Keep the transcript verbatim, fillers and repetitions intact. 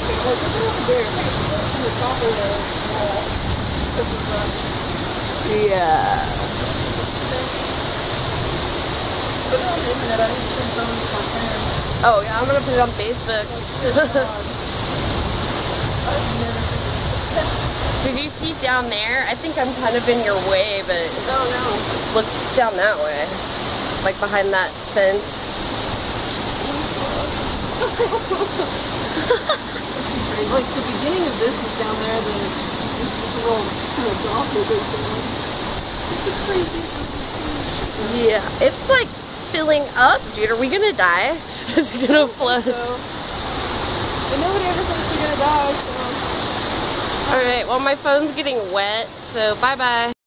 Like, look over there. It's like it's built from the top of the wall. This is uh, Yeah. put it on the internet. I need to send some to my parents. Oh yeah, I'm gonna put it on Facebook. Did you see down there? I think I'm kind of in your way, but Oh no. look down that way. Like behind that fence. Like the beginning of this is down there, then there's just a little kind of drop that goes down. It's the craziest I've ever seen. Yeah, it's like filling up, dude. Are we gonna die? Is it gonna flood? So, but nobody ever thinks they're gonna die, so. Alright, well my phone's getting wet, so bye bye.